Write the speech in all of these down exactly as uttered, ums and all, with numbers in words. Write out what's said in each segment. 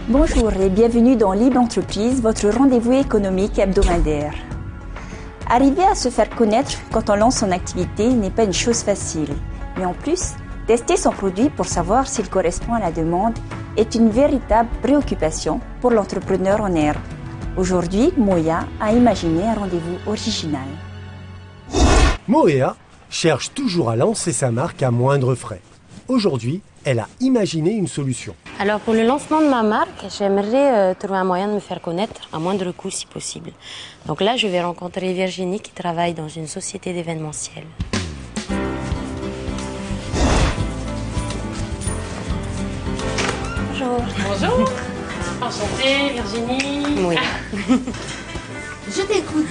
Bonjour et bienvenue dans Libre Entreprise, votre rendez-vous économique hebdomadaire. Arriver à se faire connaître quand on lance son activité n'est pas une chose facile. Mais en plus, tester son produit pour savoir s'il correspond à la demande est une véritable préoccupation pour l'entrepreneur en herbe. Aujourd'hui, Moya a imaginé un rendez-vous original. Moya cherche toujours à lancer sa marque à moindre frais. Aujourd'hui, elle a imaginé une solution. Alors pour le lancement de ma marque, j'aimerais euh, trouver un moyen de me faire connaître à moindre coût si possible. Donc là, je vais rencontrer Virginie qui travaille dans une société d'événementiel. Bonjour. Bonjour. Enchantée, Virginie. Oui. Je t'écoute.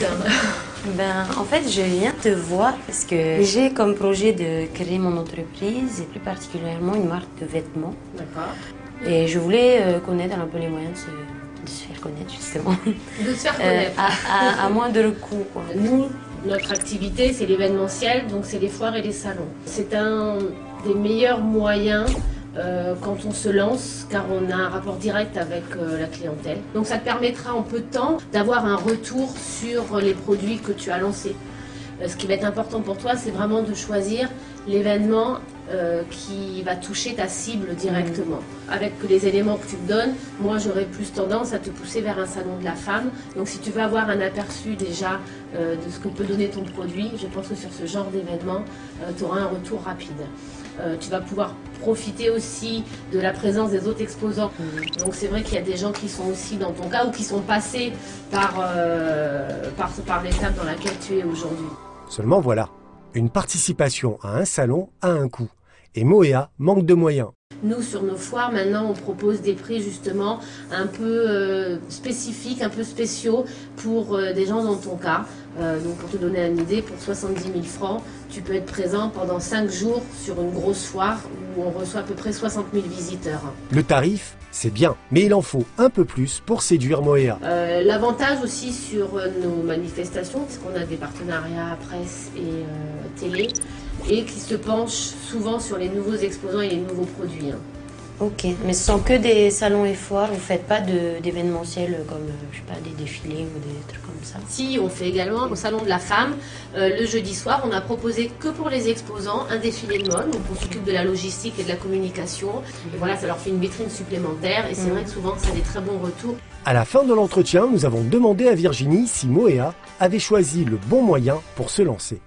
Ben, en fait, je viens te voir parce que j'ai comme projet de créer mon entreprise et plus particulièrement une marque de vêtements. D'accord. Et je voulais euh, connaître un peu les moyens de se, de se faire connaître, justement. De se faire Euh, connaître. à, à, à moindre coût, quoi. Nous, notre activité, c'est l'événementiel, donc c'est les foires et les salons. C'est un des meilleurs moyens euh, quand on se lance, car on a un rapport direct avec euh, la clientèle. Donc ça te permettra en peu de temps d'avoir un retour sur les produits que tu as lancés. Euh, ce qui va être important pour toi, c'est vraiment de choisir l'événement euh, qui va toucher ta cible directement. Mmh. Avec les éléments que tu me donnes, moi j'aurais plus tendance à te pousser vers un salon de la femme. Donc si tu veux avoir un aperçu déjà euh, de ce que peut donner ton produit, je pense que sur ce genre d'événement, euh, tu auras un retour rapide. Euh, tu vas pouvoir profiter aussi de la présence des autres exposants. Mmh. Donc c'est vrai qu'il y a des gens qui sont aussi dans ton cas ou qui sont passés par, euh, par, par l'étape dans laquelle tu es aujourd'hui. Seulement voilà, une participation à un salon a un coût. Et Moya manque de moyens. Nous, sur nos foires, maintenant, on propose des prix justement un peu euh, spécifiques, un peu spéciaux pour euh, des gens dans ton cas. Euh, donc pour te donner une idée, pour soixante-dix mille francs, tu peux être présent pendant cinq jours sur une grosse foire où on reçoit à peu près soixante mille visiteurs. Le tarif, c'est bien, mais il en faut un peu plus pour séduire Moya. Euh, L'avantage aussi sur nos manifestations, c'est qu'on a des partenariats presse et euh, télé, et qui se penchent souvent sur les nouveaux exposants et les nouveaux produits. Hein. Ok, mais ce sont que des salons et foires, vous ne faites pas d'événementiel comme, je sais pas, des défilés ou des trucs comme ça? Si, on fait également au Salon de la Femme, euh, le jeudi soir, on a proposé que pour les exposants un défilé de mode, donc on s'occupe de la logistique et de la communication, et voilà, ça leur fait une vitrine supplémentaire, et c'est mmh. vrai que souvent ça a des très bons retours. À la fin de l'entretien, nous avons demandé à Virginie si Moya avait choisi le bon moyen pour se lancer.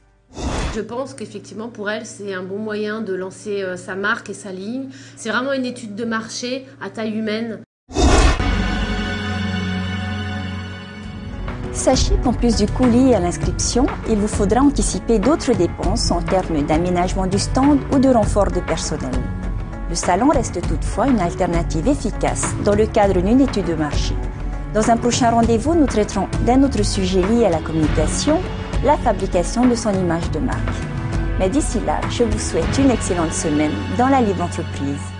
Je pense qu'effectivement pour elle c'est un bon moyen de lancer euh, sa marque et sa ligne. C'est vraiment une étude de marché à taille humaine. Sachez qu'en plus du coût lié à l'inscription, il vous faudra anticiper d'autres dépenses en termes d'aménagement du stand ou de renfort de personnel. Le salon reste toutefois une alternative efficace dans le cadre d'une étude de marché. Dans un prochain rendez-vous, nous traiterons d'un autre sujet lié à la communication, la fabrication de son image de marque. Mais d'ici là, je vous souhaite une excellente semaine dans la Libre Entreprise.